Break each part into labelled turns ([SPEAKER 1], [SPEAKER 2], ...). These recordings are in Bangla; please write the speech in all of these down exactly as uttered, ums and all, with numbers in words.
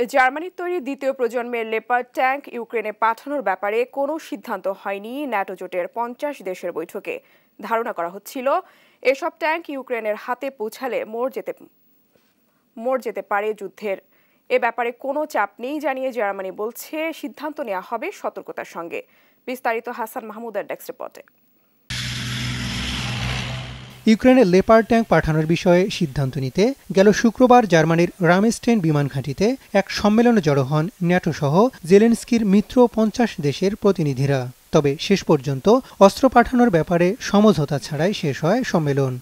[SPEAKER 1] জার্মানির তৈরি দ্বিতীয় প্রজন্মের লেপার্ড ট্যাঙ্ক ইউক্রেনে পাঠানোর ব্যাপারে কোনো সিদ্ধান্ত হয়নি ন্যাটো জোটের পঞ্চাশ দেশের বৈঠকে। ধারণা করা হচ্ছিল এসব ট্যাঙ্ক ইউক্রেনের হাতে পৌঁছালে মোড় যেতে মোড় যেতে পারে যুদ্ধের। এ ব্যাপারে কোনো চাপ নেই জানিয়ে জার্মানি বলছে সিদ্ধান্ত নেওয়া হবে সতর্কতার সঙ্গে। বিস্তারিত হাসান মাহমুদের ডেস্ক রিপোর্টে।
[SPEAKER 2] ইউক্রেনে লেপার্ড ট্যাঙ্ক পাঠানোর বিষয়ে সিদ্ধান্ত নিতে গেল শুক্রবার জার্মানির রামেস্টেন বিমান ঘাঁটিতে এক সম্মেলনে জড়ো হন ন্যাটো সহ জেলেনস্কির মিত্র পঞ্চাশ দেশের প্রতিনিধিরা। তবে শেষ পর্যন্ত অস্ত্র পাঠানোর ব্যাপারে সমঝোতা ছাড়াই শেষ হয় সম্মেলন।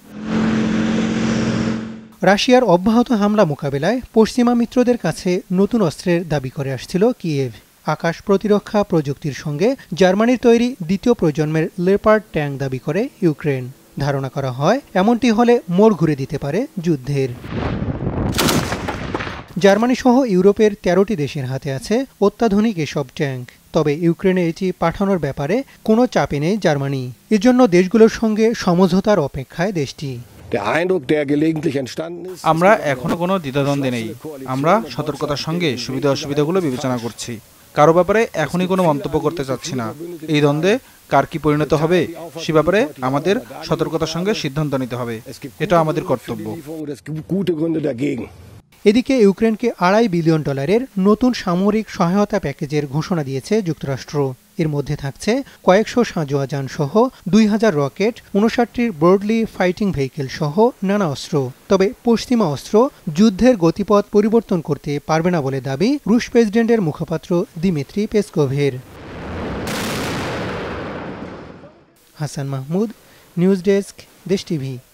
[SPEAKER 2] রাশিয়ার অব্যাহত হামলা মোকাবেলায় পশ্চিমা মিত্রদের কাছে নতুন অস্ত্রের দাবি করে আসছিল কিয়েভ। আকাশ প্রতিরক্ষা প্রযুক্তির সঙ্গে জার্মানির তৈরি দ্বিতীয় প্রজন্মের লেপার্ড ট্যাঙ্ক দাবি করে ইউক্রেন। ধারণা করা হয় এমনটি হলে মোড় ঘুরে দিতে পারে যুদ্ধের। জার্মানি সহ ইউরোপের তেরোটি দেশের হাতে আছে অত্যাধুনিক এসব ট্যাঙ্ক। তবে ইউক্রেনে এটি পাঠানোর ব্যাপারে কোনো চাপে নেই জার্মানি। এজন্য দেশগুলোর সঙ্গে সমঝোতার অপেক্ষায় দেশটি।
[SPEAKER 3] আমরা এখনো কোনো দ্বিধাদ্বন্দ্বে নেই। আমরা সতর্কতার সঙ্গে সুবিধা অসুবিধাগুলো বিবেচনা করছি। কারো ব্যাপারে এখনই কোনো মন্তব্য করতে চাচ্ছি না। এই দ্বন্দ্বে কার কি পরিণত হবে সে ব্যাপারে আমাদের সতর্কতার সঙ্গে সিদ্ধান্ত নিতে হবে। এটা আমাদের কর্তব্য।
[SPEAKER 2] এদিকে ইউক্রেনকে আড়াই বিলিয়ন ডলারের নতুন সামরিক সহায়তা প্যাকেজের ঘোষণা দিয়েছে যুক্তরাষ্ট্র। এর মধ্যে থাকছে কয়েকশো সাঁজোয়া যান সহ দুই হাজার রকেট, উনষাটটির ব্রডলি ফাইটিং ভেহিকেল সহ নানা অস্ত্র। তবে পশ্চিমা অস্ত্র যুদ্ধের গতিপথ পরিবর্তন করতে পারবে না বলে দাবি রুশ প্রেসিডেন্টের মুখপাত্র দিমিত্রি পেসকোভের। Hasan Mahmud, news desk, Desh TV.